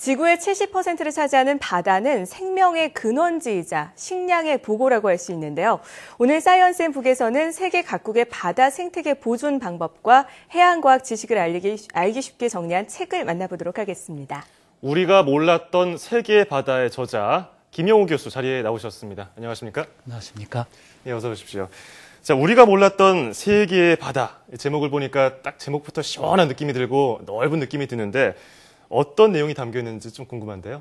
지구의 70%를 차지하는 바다는 생명의 근원지이자 식량의 보고라고 할 수 있는데요. 오늘 사이언스 앤 북에서는 세계 각국의 바다 생태계 보존 방법과 해양과학 지식을 알기 쉽게 정리한 책을 만나보도록 하겠습니다. 우리가 몰랐던 세계의 바다의 저자 김영우 교수 자리에 나오셨습니다. 안녕하십니까? 안녕하십니까? 네, 어서 오십시오. 자, 우리가 몰랐던 세계의 바다. 제목을 보니까 딱 제목부터 시원한 느낌이 들고 넓은 느낌이 드는데 어떤 내용이 담겨 있는지 좀 궁금한데요.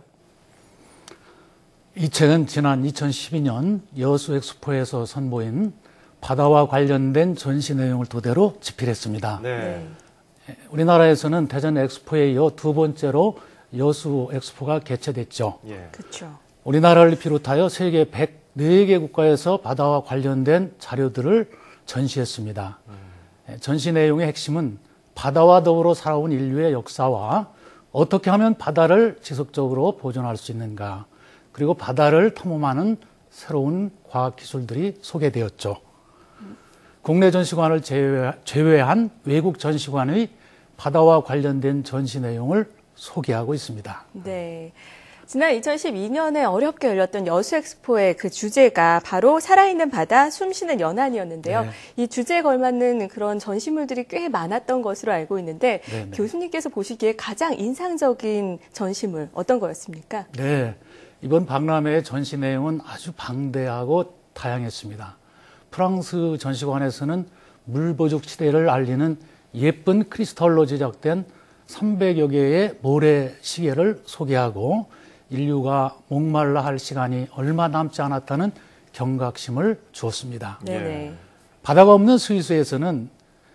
이 책은 지난 2012년 여수 엑스포에서 선보인 바다와 관련된 전시 내용을 토대로 집필했습니다. 네. 우리나라에서는 대전 엑스포에 이어 두 번째로 여수 엑스포가 개최됐죠. 예. 그렇죠. 우리나라를 비롯하여 세계 104개 국가에서 바다와 관련된 자료들을 전시했습니다. 전시 내용의 핵심은 바다와 더불어 살아온 인류의 역사와 어떻게 하면 바다를 지속적으로 보존할 수 있는가, 그리고 바다를 탐험하는 새로운 과학기술들이 소개되었죠. 국내 전시관을 제외한 외국 전시관의 바다와 관련된 전시 내용을 소개하고 있습니다. 네. 지난 2012년에 어렵게 열렸던 여수 엑스포의 그 주제가 바로 살아있는 바다, 숨쉬는 연안이었는데요. 네. 이 주제에 걸맞는 그런 전시물들이 꽤 많았던 것으로 알고 있는데 네. 교수님께서 보시기에 가장 인상적인 전시물 어떤 거였습니까? 네, 이번 박람회의 전시 내용은 아주 방대하고 다양했습니다. 프랑스 전시관에서는 물보족 시대를 알리는 예쁜 크리스탈로 제작된 300여 개의 모래 시계를 소개하고 인류가 목말라 할 시간이 얼마 남지 않았다는 경각심을 주었습니다. 네네. 바다가 없는 스위스에서는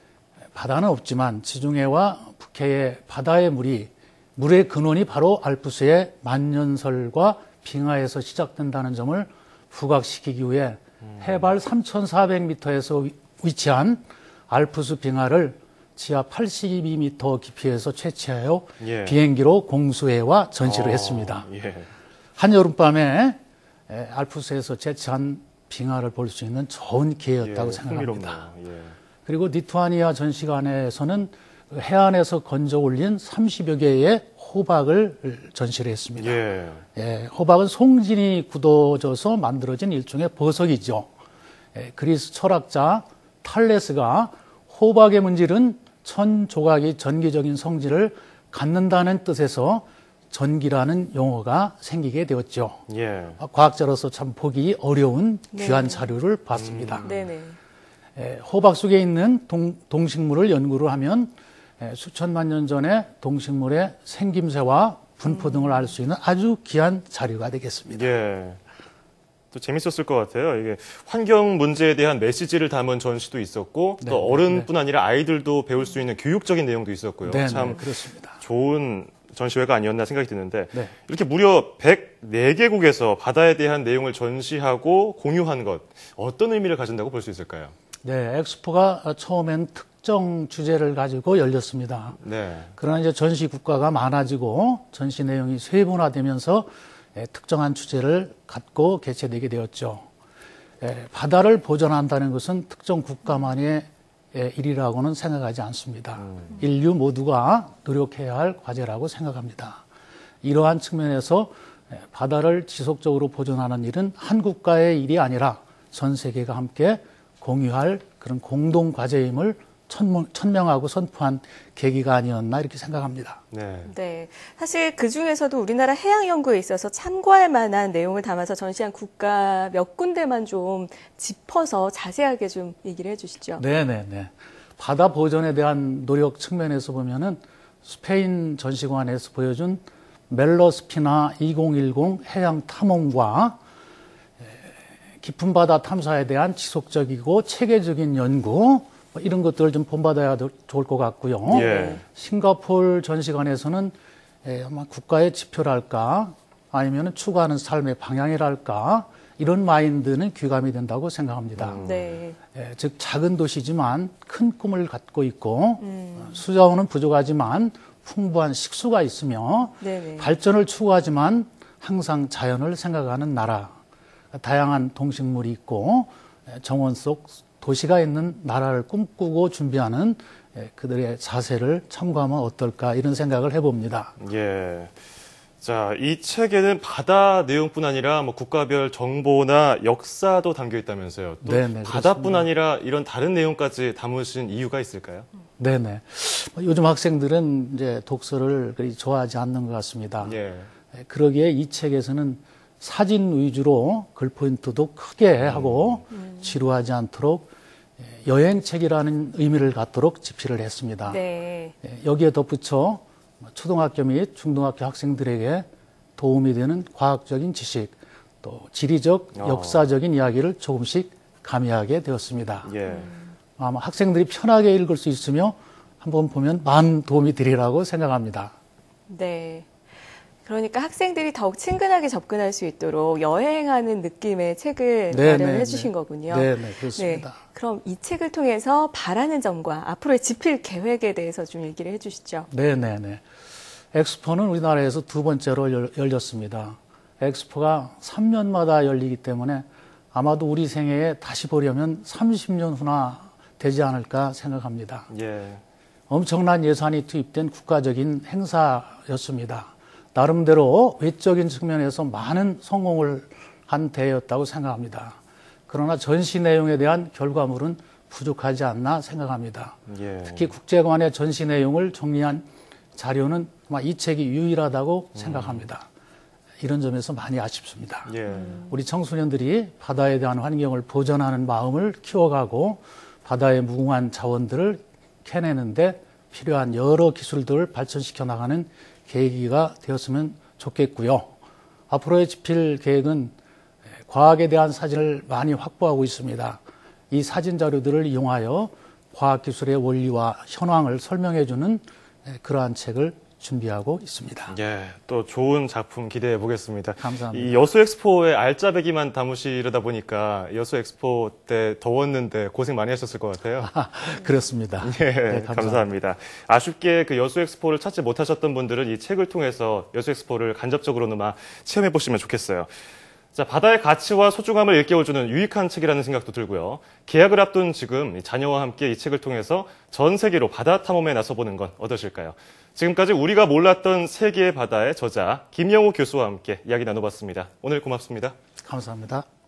바다는 없지만 지중해와 북해의 바다의 물의 근원이 바로 알프스의 만년설과 빙하에서 시작된다는 점을 부각시키기 위해 해발 3,400m에서 위치한 알프스 빙하를 지하 82m 깊이에서 채취하여 예. 비행기로 공수해와 전시를 했습니다. 예. 한여름밤에 알프스에서 채취한 빙하를 볼 수 있는 좋은 기회였다고 예, 생각합니다. 흥미롭네요. 예. 그리고 리투아니아 전시관에서는 해안에서 건져 올린 30여 개의 호박을 전시를 했습니다. 예. 호박은 송진이 굳어져서 만들어진 일종의 보석이죠. 그리스 철학자 탈레스가 호박의 문질은 천 조각이 전기적인 성질을 갖는다는 뜻에서 전기라는 용어가 생기게 되었죠. 예. 과학자로서 참 보기 어려운 네. 귀한 자료를 봤습니다. 네네. 호박 속에 있는 동식물을 연구를 하면 수천만 년 전에 동식물의 생김새와 분포 등을 알 수 있는 아주 귀한 자료가 되겠습니다. 예. 또 재밌었을 것 같아요. 이게 환경 문제에 대한 메시지를 담은 전시도 있었고 네, 또 어른뿐 아니라 아이들도 배울 수 있는 교육적인 내용도 있었고요. 네, 참 그렇습니다. 좋은 전시회가 아니었나 생각이 드는데 네. 이렇게 무려 104개국에서 바다에 대한 내용을 전시하고 공유한 것 어떤 의미를 가진다고 볼 수 있을까요? 네, 엑스포가 처음엔 특정 주제를 가지고 열렸습니다. 네. 그러나 이제 전시 국가가 많아지고 전시 내용이 세분화되면서 특정한 주제를 갖고 개최되게 되었죠. 바다를 보존한다는 것은 특정 국가만의 일이라고는 생각하지 않습니다. 인류 모두가 노력해야 할 과제라고 생각합니다. 이러한 측면에서 바다를 지속적으로 보존하는 일은 한 국가의 일이 아니라 전 세계가 함께 공유할 그런 공동 과제임을 천명하고 선포한 계기가 아니었나 이렇게 생각합니다. 네. 네. 사실 그 중에서도 우리나라 해양 연구에 있어서 참고할 만한 내용을 담아서 전시한 국가 몇 군데만 좀 짚어서 자세하게 좀 얘기를 해주시죠. 네네네. 바다 보존에 대한 노력 측면에서 보면은 스페인 전시관에서 보여준 멜로스피나 2010 해양 탐험과 깊은 바다 탐사에 대한 지속적이고 체계적인 연구 이런 것들을 좀 본받아야 좋을 것 같고요. 예. 싱가포르 전시관에서는 아마 국가의 지표랄까 아니면 추구하는 삶의 방향이랄까 이런 마인드는 귀감이 된다고 생각합니다. 네. 즉 작은 도시지만 큰 꿈을 갖고 있고 수자원은 부족하지만 풍부한 식수가 있으며 네네. 발전을 추구하지만 항상 자연을 생각하는 나라, 다양한 동식물이 있고 정원 속 도시가 있는 나라를 꿈꾸고 준비하는 그들의 자세를 참고하면 어떨까 이런 생각을 해봅니다. 예. 자, 이 책에는 바다 내용뿐 아니라 뭐 국가별 정보나 역사도 담겨 있다면서요. 또 네네, 바다뿐 그렇습니다. 아니라 이런 다른 내용까지 담으신 이유가 있을까요? 네네. 요즘 학생들은 이제 독서를 그리 좋아하지 않는 것 같습니다. 예. 그러기에 이 책에서는 사진 위주로 글 포인트도 크게 하고 지루하지 않도록 여행책이라는 의미를 갖도록 집필을 했습니다. 네. 여기에 덧붙여 초등학교 및 중등학교 학생들에게 도움이 되는 과학적인 지식, 또 지리적, 역사적인 이야기를 조금씩 가미하게 되었습니다. 예. 아마 학생들이 편하게 읽을 수 있으며 한번 보면 많은 도움이 되리라고 생각합니다. 네. 그러니까 학생들이 더욱 친근하게 접근할 수 있도록 여행하는 느낌의 책을 마련해 주신 거군요. 네, 그렇습니다. 네. 그럼 이 책을 통해서 바라는 점과 앞으로의 집필 계획에 대해서 좀 얘기를 해주시죠. 네. 엑스포는 우리나라에서 두 번째로 열렸습니다. 엑스포가 3년마다 열리기 때문에 아마도 우리 생애에 다시 보려면 30년 후나 되지 않을까 생각합니다. 예. 엄청난 예산이 투입된 국가적인 행사였습니다. 나름대로 외적인 측면에서 많은 성공을 한 대회였다고 생각합니다. 그러나 전시 내용에 대한 결과물은 부족하지 않나 생각합니다. 예. 특히 국제관의 전시 내용을 정리한 자료는 아마 이 책이 유일하다고 생각합니다. 이런 점에서 많이 아쉽습니다. 예. 우리 청소년들이 바다에 대한 환경을 보존하는 마음을 키워가고 바다의 무궁한 자원들을 캐내는데 필요한 여러 기술들을 발전시켜 나가는 계기가 되었으면 좋겠고요. 앞으로의 집필 계획은 과학에 대한 사진을 많이 확보하고 있습니다. 이 사진 자료들을 이용하여 과학기술의 원리와 현황을 설명해주는 그러한 책을 준비하고 있습니다. 예, 또 좋은 작품 기대해 보겠습니다. 감사합니다. 이 여수 엑스포의 알짜배기만 담으시려다 보니까 여수 엑스포 때 더웠는데 고생 많이 하셨을 것 같아요. 그렇습니다. 예, 네, 감사합니다. 아쉽게 그 여수 엑스포를 찾지 못하셨던 분들은 이 책을 통해서 여수 엑스포를 간접적으로나마 체험해 보시면 좋겠어요. 자, 바다의 가치와 소중함을 일깨워주는 유익한 책이라는 생각도 들고요. 개학을 앞둔 지금 자녀와 함께 이 책을 통해서 전 세계로 바다 탐험에 나서보는 건 어떠실까요? 지금까지 우리가 몰랐던 세계의 바다의 저자 김영우 교수와 함께 이야기 나눠봤습니다. 오늘 고맙습니다. 감사합니다.